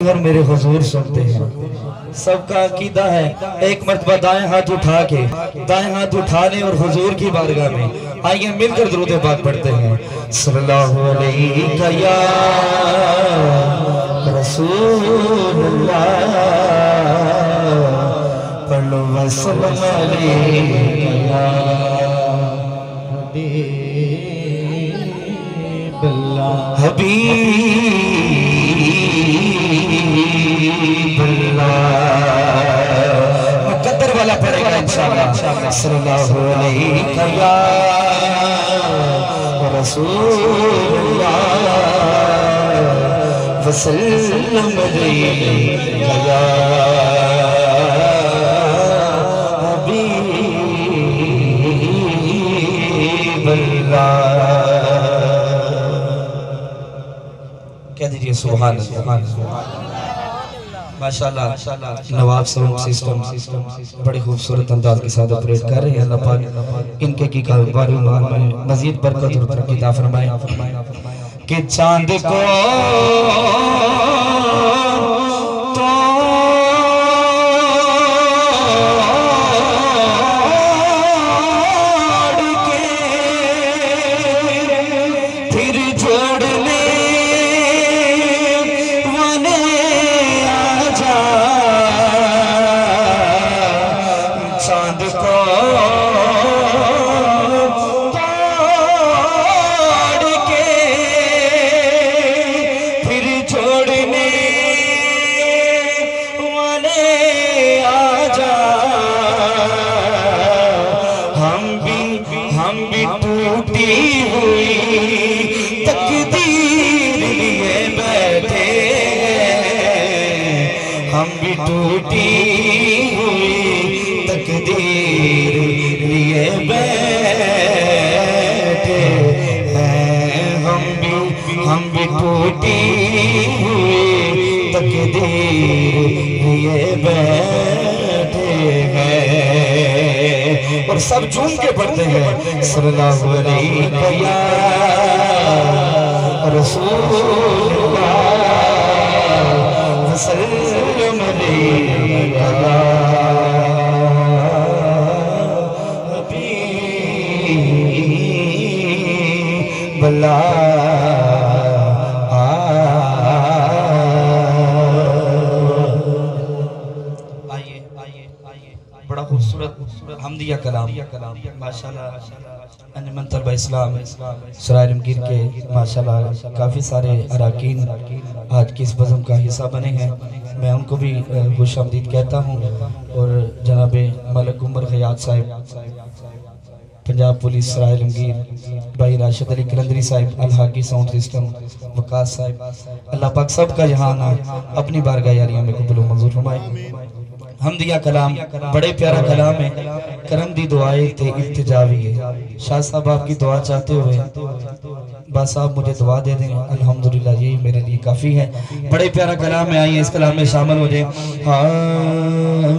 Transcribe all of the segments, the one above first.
अगर मेरे हुजूर सुनते हैं, सबका अकीदा है एक मर्तबा दाएं हाथ उठा के, दाएं हाथ उठाने और हुजूर की बारगाह में आइए मिलकर दुरूद पाक पढ़ते हैं। सल्लल्लाहु अलैहि या रसूलुल्लाह, पढ़ो वसल्लम अलैहि या हबीब मुकद्दर वाला पड़ेगा इंशाअल्लाह। सल्लल्लाहु अलैहि या रसूलुल्लाह वसल्लम अलैहि या हबीबल्लाह। कह दीजिए सुभान अल्लाह। माशाल्लाह नवाब साउंड सिस्टम बड़े खूबसूरत अंदाज के साथ ऑपरेट कर रहे हैं। अल्लाह पाक इनके की कारोबार में मजीद बरकत और तरक्की अता फरमाए। कि चांद को टूटी हुई तकदीर लिए बैठे, हम भी टूटी हुई तकदीर लिए बैठे हैं। हम भी टूटी हुई तकदीर लिए बैठे हैं। और सब झूम के पढ़ते हैं सल्लल्लाहु अलैहि या रसूलुल्लाह वसल्लम अलैहि या हबीबल्लाह। बड़ा खूबसूरत हमदिया कलाम माशाल्लाह अंजुमन तलबा इस्लाम सराय रमगीर के माशाल्लाह काफ़ी सारे अरकान आज की इस बज़म का हिस्सा बने हैं। मैं उनको भी खुश आमदीद कहता हूँ। और जनाब मलिक उमर ख़यात साहिब पंजाब पुलिस सराय रमगीर, भाई राशिद अली कलंदरी साहिब, अलहाकी साउंड सिस्टम वकास साहिब, अल्लाह पाक सब का यहाँ आना अपनी बारगाह यारियां में कबूल मंजूर फरमाए। हमदिया कलाम बड़े प्यारा कलाम है। करम दी दुआए ते इल्तिजावी है। शाह साहब आपकी दुआ चाहते हुए बस आप मुझे दुआ दे दें, अल्हम्दुलिल्लाह यही मेरे लिए काफ़ी है। बड़े प्यारा कलाम है, आइए इस कलाम में शामिल हो जाए। हाँ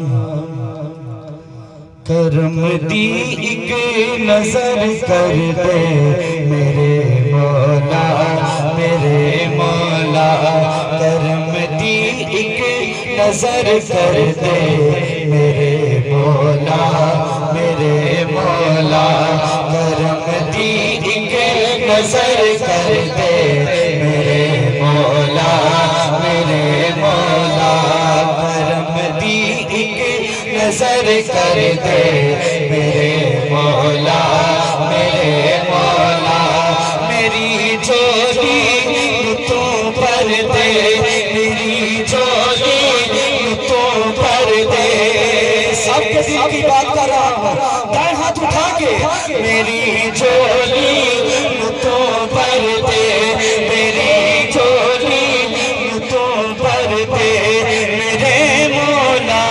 करम दी एक नजर कर दे मेरे मौला, मेरे मौला, करम दी एक नजर कर दे मेरे मौला, मेरे मौला, करम दी एक नजर कर दे मेरे मौला, मेरे मौला, करम दी एक नजर कर दे मेरे मौला, मेरे मौला, मेरी झोली तू भर दे, मेरी झोली तू भर दे। सबके दिल की बात कर रहा हूँ, दाएं हाथ उठा के मेरी झोली तू भर दे, मेरी झोली तू भर दे मेरे मौला,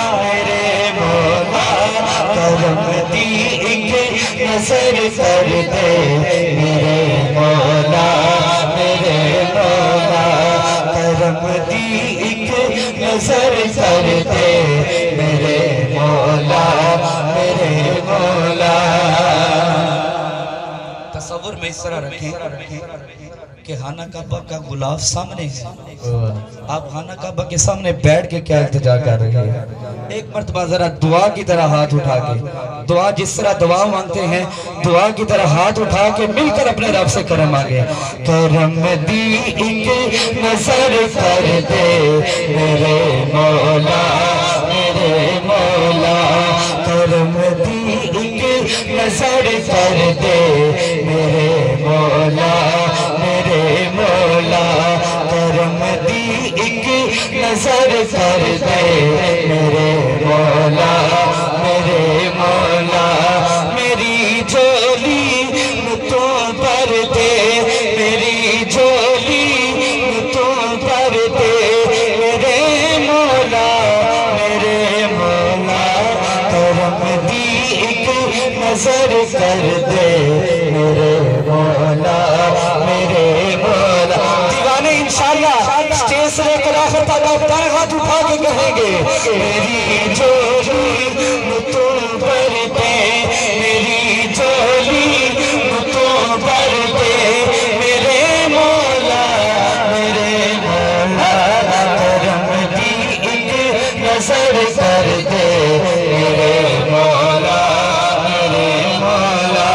करम दी एक नजर कर दे मेरे मौला, मेरे मौला, करम दी एक नजर कर दे मेरे मौला, मेरे मौला। तसव्वुर में इस तरह रखें कि खाना काबा का गुलाफ सामने है, आप खाना काबा के सामने बैठ के क्या इल्तिजा कर रहे हैं। एक मर्तबा जरा दुआ की तरह हाथ उठा के, दुआ जिस तरह दुआ मांगते हैं, दुआ की तरह हाथ उठा के मिलकर अपने रब से करम मांगे। करम दी एक नजर कर दे मेरे मौला, मेरे मौला, करम दी एक नजर कर दे मेरे मौला, मेरे मौला, करम दी एक नजर कर दे मेरे मौला, मेरे मौला, मेरी झोली तो भर दे, मेरी झोली तो भर दे मेरे मौला, मेरे मौला, करम दी एक नजर कर दे मेरे मौला, मेरे मौला। दीवाने इंशाअल्लाह स्टेज से लेकर आखिर तक आप दाएं हाथ उठा के कहेंगे मेरी झोली तो भर दे, मेरी झोली तो भर दे मेरे मौला, मेरे मौला, करम दी एक नजर कर दे मेरे मौला, मेरे मौला।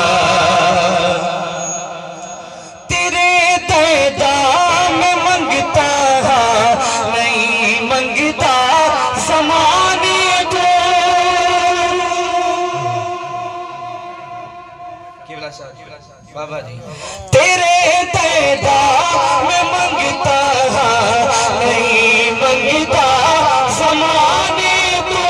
तेरे दर्दा में मंगता नहीं मंगता ज़माने को, बाबा जी तेरे दर्दा में मंगता नहीं मंगता ज़माने को,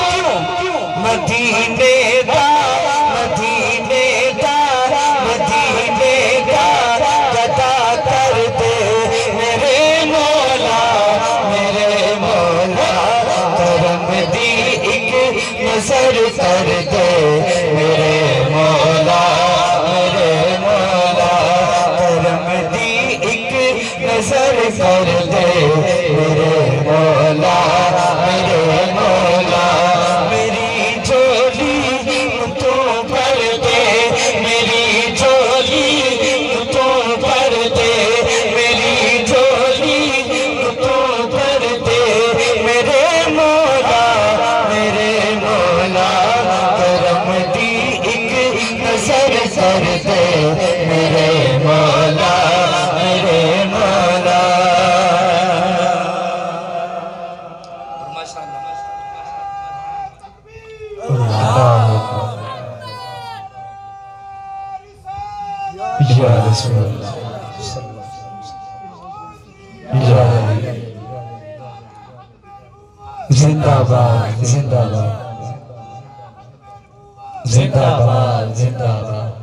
मदीने दा, मदीने दा, मदीने दा गदा कर दे मेरे मौला, मेरे मौला, करम दी एक नजर कर दे मेरे मौला, मेरे मौला, करम दी एक नजर कर दे मेरे मौला, मेरे मौला, मेरी झोली तो भर दे, मेरी झोली तो भर दे, मेरी झोली तो भर दे मेरे मौला, मेरे मौला, करम दी एक नजर कर दे मेरे मौला, मेरे मौला। या रसूल अल्लाह, या जिंदाबाद, जिंदाबाद, जिंदाबाद, जिंदाबाद,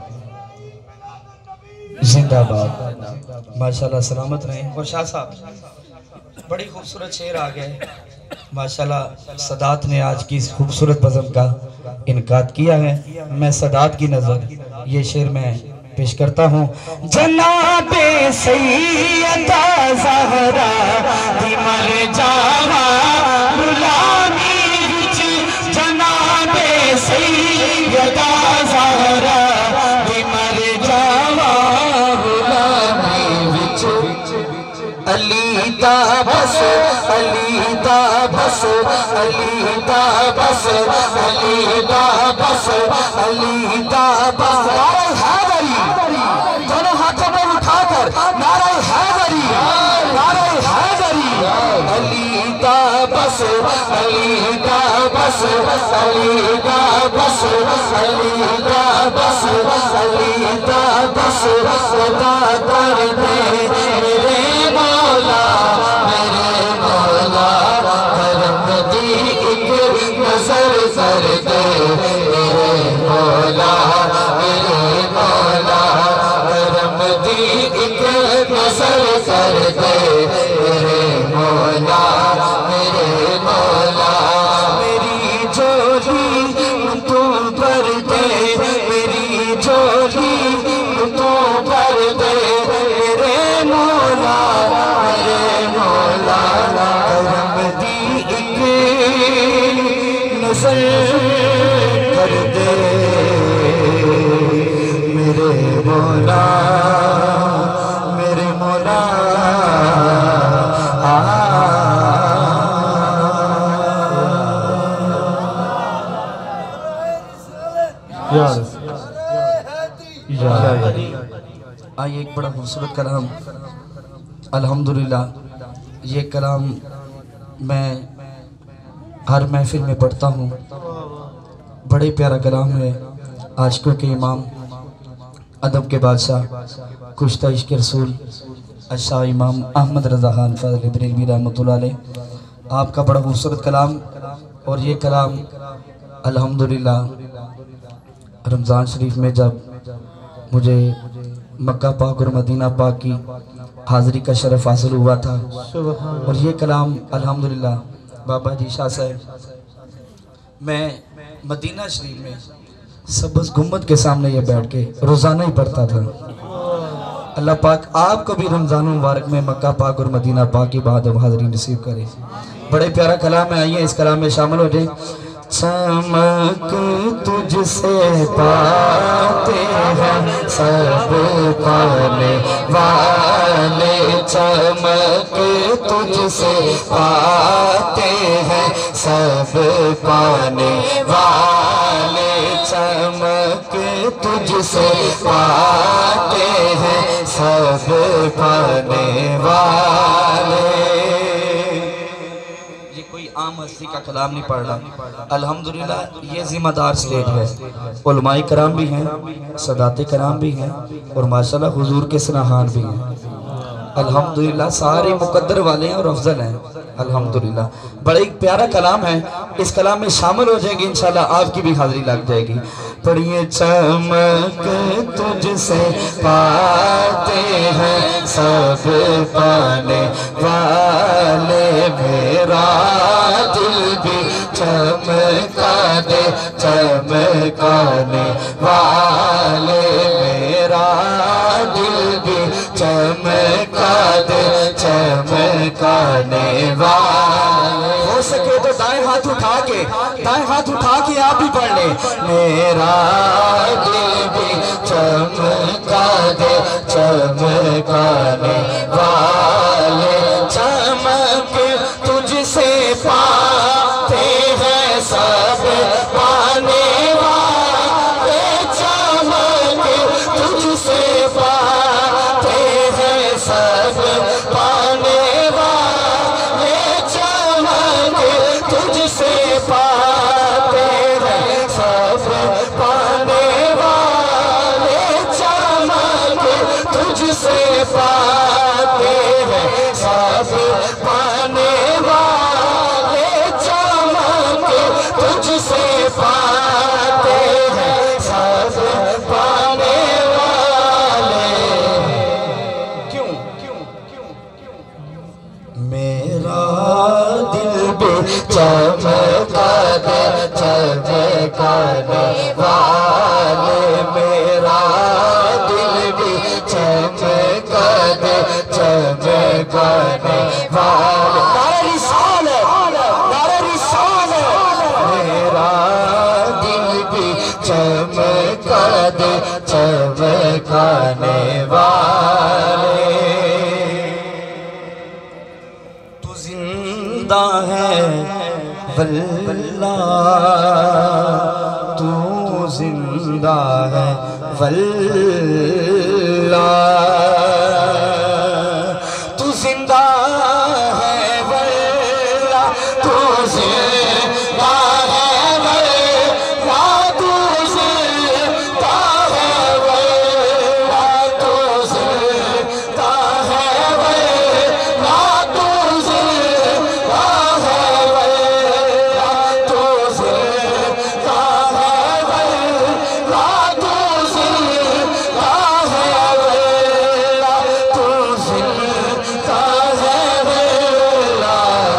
जिंदाबाद। माशाल्लाह सलामत रहें। और शाह साहब बड़ी खूबसूरत शेर आ गए माशाल्लाह। सदात ने आज की इस खूबसूरत बज़म का इनकाद किया है। मैं सदात की नजर ये शेर मैं पेश करता हूँ। जनाबे सैयदा ज़हरा दी मर जावा गुलामी विच, जनाबे सैयदा ज़हरा दी मर जावा गुलामी विच, अली दा बस, अली दा बस, अली दा बस, अली दा बस, अली दा बस। दोनों हाथों में उठाकर नारे हैदरी, नारे हैदरी, अली दा बस, अली दा बस, अली दा बस, अली दा बस, अली दा बस, अदा कर दे मेरे मौला, मेरे मौला, करम दी एक नजर कर दे मेरे मौला, मेरे मौला, करम दी एक नजर कर दे मेरे मौला, मेरे मौला, मेरी झोली तू भर दे, मेरी झोली तू भर दे मेरे आइए एक बड़ा खूबसूरत कलाम, अल्हम्दुलिल्लाह। ये कलाम मैं हर महफिल में पढ़ता हूँ। बड़े प्यारा कलाम है। आशिकों के इमाम, अदब के बादशाह, कुश्ता इश्क़ रसूल अच्छा इमाम अहमद रज़ा खान फ़ज़ल बरेलवी रहमतुल्लाह अलैह, आपका बड़ा खूबसूरत कलाम। और ये कलाम अल्हम्दुलिल्लाह रमज़ान शरीफ में जब मुझे मक्का पाक और मदीना पाक की हाज़री का शरफ़ हासिल हुआ था, और ये कलाम अल्हम्दुलिल्लाह बाबा जी शाह साहब, मैं मदीना शरीफ में सबस गुम्बद के सामने ये बैठ के रोज़ाना ही पढ़ता था। अल्लाह पाक आपको भी रमज़ान मुबारक में मक्का पाक और मदीना पाक की बाद हाज़री नसीब करे। बड़े प्यारा कलाम है, आइए इस कलाम में शामिल हो जाए। चमक तुझसे पाते हैं सब पाने वाले, चमक तुझसे पाते हैं सब पाने वाले, चमक तुझसे पाते हैं सब पाने वाले। आम हस्ती का कलाम नहीं पढ़ रहा। अल्हम्दुलिल्लाह ये जिम्मेदार स्टेज है। उलमाए कराम भी हैं, सदाते कराम भी हैं, और माशाल्लाह हुजूर के सनाहान भी हैं। अल्हम्दुलिल्लाह सारे मुकद्दर वाले हैं और अफजल हैं। अल्हम्दुलिल्लाह बड़ा एक प्यारा कलाम है। इस कलाम में शामिल हो जाएगी इंशाल्लाह, आपकी भी हाजिरी लग जाएगी। पढ़िए चमक तुझसे पाते हैं सब पाने वाले, मेरा दिल भी चमका दे चमकाने वाले, मेरा दिल भी चमका दे चमकाने वाले। हो सके तो दाएं हाथ उठा के, दाएं हाथ उठा के आप भी पढ़ ले। मेरा दिल भी चमका दे चमकाने वाले, चमक तुझसे पाते हैं सब पाने वाले, चमक तुझसे पाते हैं सब पाने वाले, चमक तुझसे पाते हैं सब पाने वाले, चमक तुझसे पाते हैं सब पाने वाले, चमक तुझसे पाते हैं सब पाने वाले। क्यों क्यों क्यों क्यों मेरा दिल भी चमका दे चमकाने वाले, मेरा दिल भी चमका दे चमकाने वाले। मेरा दिल भी चमका दे चमकाने वाले। तू जिंदा है वल्लाह, तू जिंदा है वल्लाह, तू जिंदा है वल्लाह, तू जिंदा है वल्लाह, तू जिंदा है वल्लाह, तू जिंदा है वल्लाह, तू जिंदा है वल्लाह, तू जिंदा है वल्लाह, तू जिंदा है वल्लाह, तू जिंदा है वल्लाह।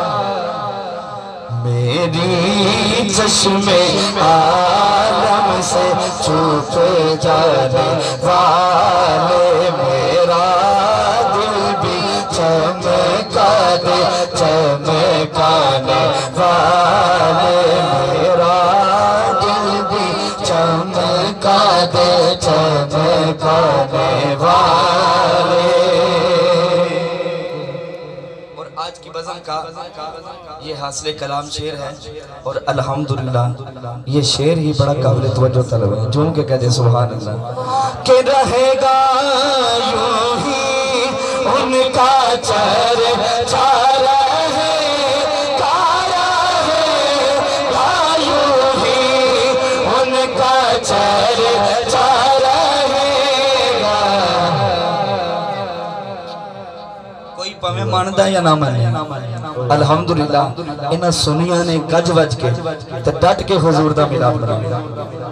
मेरी चश्मे आलम से छुप जाने वाले, मेरा दिल भी चमका दे चमकाने वाले, मेरा दिल भी चमका दे चमकाने वाले। और आज की बज़म का ये हासिल कलाम शेर है और अल्हम्दुलिल्लाह ये शेर ही बड़ा काबिल तवज्जो तलब है। झूम के कहते सुभान अल्लाह के रहेगा यूं ही उनका चर्चा भावें मानदा या ना माने अल्हम्दुलिल्लाह इन्हां सुनिया ने गज वज के ते डट के हुजूर दा मिलाद बनाया।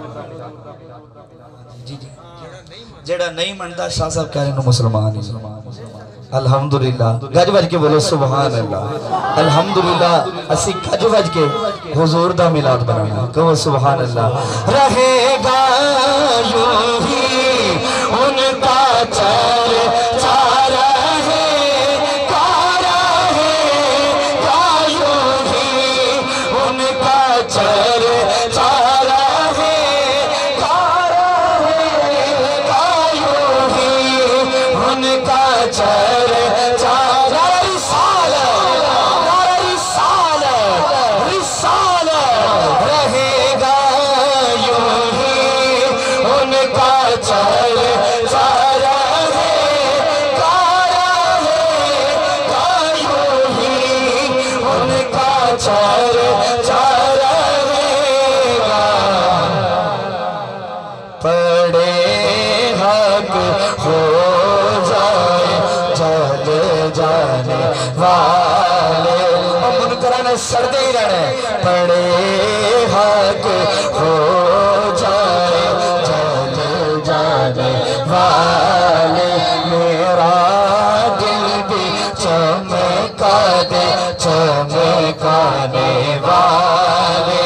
जी जी जेड़ा नहीं मनदा शाह साहब कह रहे नो मुसलमान ही अल्हम्दुलिल्लाह गज वज के बोलो सुभान अल्लाह। अल्हम्दुलिल्लाह असी गज वज के हुजूर दा मिलाद बनाया कहो सुभान अल्लाह। रहेगा यूं ही उनका चर्चा सड़ते ही रहने पड़े हक हो जाए जल जाने वाले मेरा दिल भी चमका दे चमकाने वाले।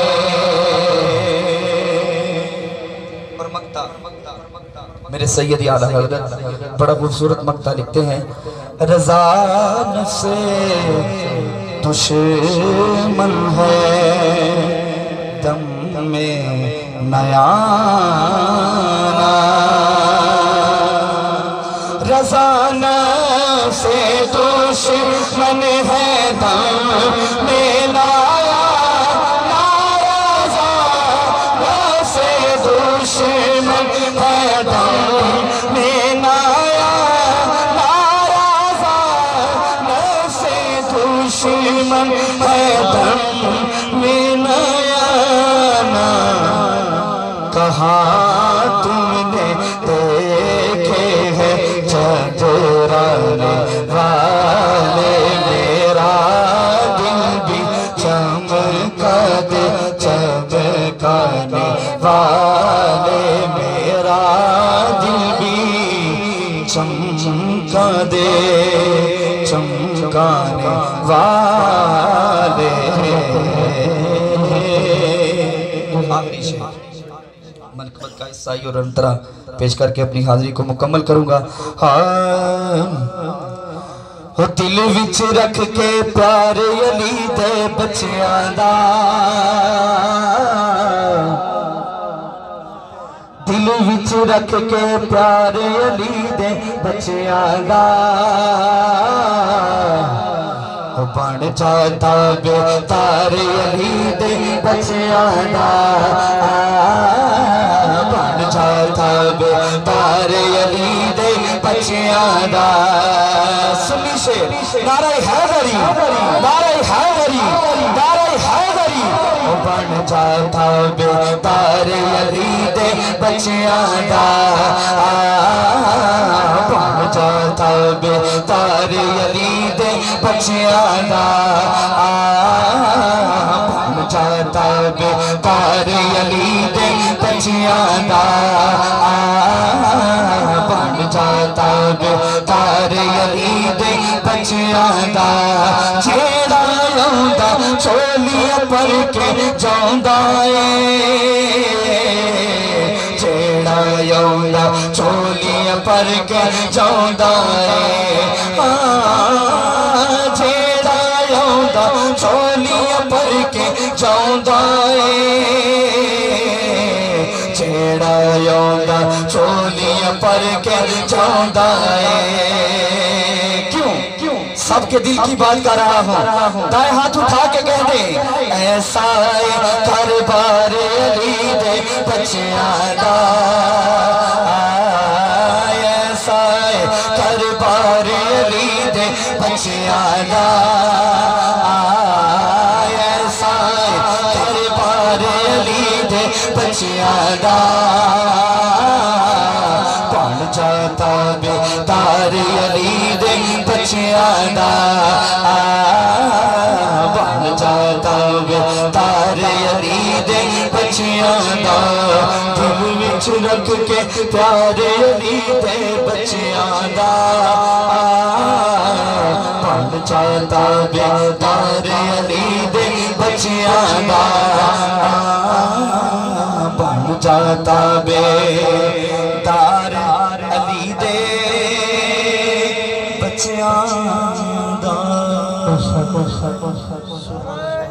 और मक्ता मेरे सैयद आला हज़रत बड़ा खूबसूरत मक्ता लिखते हैं। रज़ा से दुश्मन है दम में नया रज़ाना से दुश्मन है दम में नया रज़ाना से दुश्मन है दम में नया दुश्मन है दम में नया ना कहा तुमने देखे हैं चंद्राने वाले मेरा दिल भी चमका दे चमकाने वाले मेरा दिल भी चमका दे चमकाने वाले। आखिरी शेर मनकबत का हिस्सा और अंतरा पेश करके अपनी हाजिरी को मुकम्मल करूंगा। हाँ दिल विच रख के प्यार अली दे बच्चियां दा दिल विच रख के प्यार अली दे बच्चियां दा बन जाता बेतार अली दे बच्चियां दा बन जाता बेतार अली दे बच्चियां दा। सुनी शेर नारे हैदरी नारे हैदरी नारे हैदरी बन जाता बेतार अली दे बच्चियां दा बन जाता बेतार अली दे बच्चियां दा बन जाता बेतार अली दे बच्चियां दा बन जाता बेतार अली दे बच्चियां दा। जेड़ा आंदा चोलियां पर के जांदा जेड़ा आंदा चोलियां पर के जांदा जेड़ा आंदा चोलियां पर के जांदा जेड़ा आंदा चोलियां पर के जांदा क्यों क्यों सब आपके दिल की बात कर रहा हूँ। दाएं हाथ उठा के कह दे, ऐसा कारोबार अली दे बच्चियां दा, ऐसा कारोबार अली दे बच्चियां दा, ऐसा कारोबार अली दे बच्चियां दा, बन जाता बेदार अली दे बच्चियां दा, बन जाता बेदार अली दे बच्चियां दा, दिल विच रख के प्यारे अली दे बच्चियां दा, बन जाता बेदार अली दे बच्चियां दा, बन जाता बेदार अली दे बच्चियां दा।